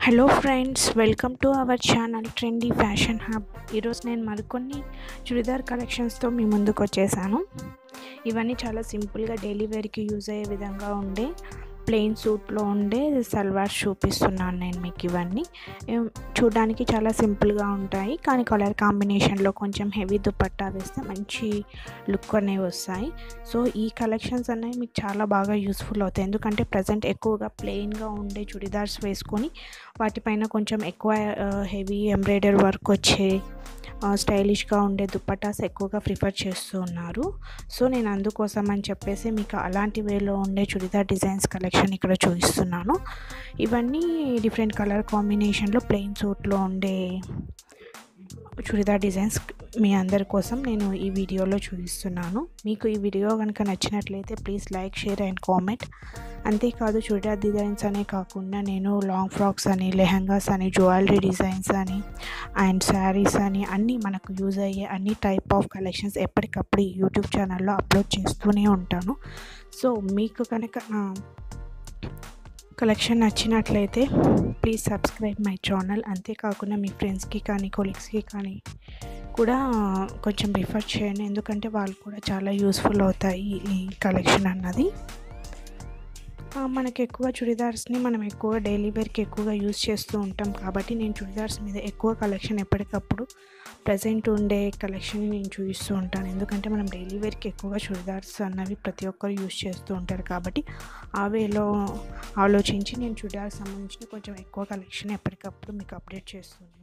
Hello friends, welcome to our channel trendy fashion hub. ఈరోజు నేను మరికొన్ని చుడిదార్ కలెక్షన్స్తో మీ ముందుకు వచ్చేసాను. ఇవన్నీ చాలా సింపుల్గా డైలీ వేర్కి యూజ్ అయ్యే విధంగా ఉండే ప్లెయిన్ సూట్లో ఉండే సల్వార్స్ చూపిస్తున్నాను నేను మీకు. ఇవన్నీ చూడడానికి చాలా సింపుల్గా ఉంటాయి, కానీ కలర్ కాంబినేషన్లో కొంచెం హెవీ దుపట్టా వేస్తే మంచి లుక్ అనేవి వస్తాయి. సో ఈ కలెక్షన్స్ అనేవి మీకు చాలా బాగా యూస్ఫుల్ అవుతాయి, ఎందుకంటే ప్రజెంట్ ఎక్కువగా ప్లెయిన్గా ఉండే చుడిదార్స్ వేసుకొని వాటిపైన కొంచెం ఎక్కువ హెవీ ఎంబ్రాయిడరీ వర్క్ వచ్చే స్టైలిష్గా ఉండే దుపట్టాస్ ఎక్కువగా ప్రిఫర్ చేస్తూ ఉన్నారు. సో నేను అందుకోసం అని చెప్పేసి మీకు అలాంటి వేలో ఉండే చుడిదార్ డిజైన్స్ కలెక్షన్ ఇక్కడ చూపిస్తున్నాను. ఇవన్నీ డిఫరెంట్ కలర్ కాంబినేషన్లో ప్లెయిన్ సూట్లో ఉండే చుడిదార్ డిజైన్స్ మీ అందరి కోసం నేను ఈ వీడియోలో చూపిస్తున్నాను. మీకు ఈ వీడియో కనుక నచ్చినట్లయితే please like, share and comment. అంతేకాదు చుడిదార్ డిజైన్స్ అనే కాకుండా నేను లాంగ్ ఫ్రాక్స్ అని, లెహంగాస్ అని, జ్యువెలరీ డిజైన్స్ అని అండ్ శారీస్ అని అన్నీ మనకు యూజ్ అయ్యే అన్ని టైప్ ఆఫ్ కలెక్షన్స్ ఎప్పటికప్పుడు యూట్యూబ్ ఛానల్లో అప్లోడ్ చేస్తూనే ఉంటాను. సో మీకు కనుక కలెక్షన్ నచ్చినట్లయితే ప్లీజ్ సబ్స్క్రైబ్ మై ఛానల్. అంతేకాకుండా మీ ఫ్రెండ్స్కి కానీ కొలీగ్స్కి కానీ కూడా కొంచెం రిఫర్ చేయండి, ఎందుకంటే వాళ్ళు కూడా చాలా యూస్ఫుల్ అవుతాయి ఈ కలెక్షన్ అన్నది. మనకి ఎక్కువ చుడిదార్స్ని మనం ఎక్కువ డైలీ వేర్కి ఎక్కువగా యూజ్ చేస్తూ ఉంటాం, కాబట్టి నేను చుడిదార్స్ మీద ఎక్కువ కలెక్షన్ ఎప్పటికప్పుడు ప్రజెంట్ ఉండే కలెక్షన్ నేను చూపిస్తూ ఉంటాను. ఎందుకంటే మనం డైలీ వేర్కి ఎక్కువగా చుడిదార్స్ అన్నవి ప్రతి ఒక్కరు యూజ్ చేస్తూ ఉంటారు, కాబట్టి ఆ వేలో ఆలోచించి నేను చుడిదార్కి సంబంధించిన కొంచెం ఎక్కువ కలెక్షన్ ఎప్పటికప్పుడు మీకు అప్డేట్ చేస్తున్నాను.